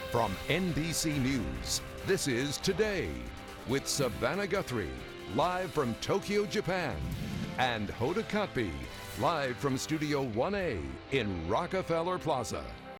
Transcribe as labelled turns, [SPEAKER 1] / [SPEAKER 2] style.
[SPEAKER 1] From NBC News, this is Today with Savannah Guthrie, live from Tokyo, Japan, and Hoda Kotb, live from Studio 1A in Rockefeller Plaza.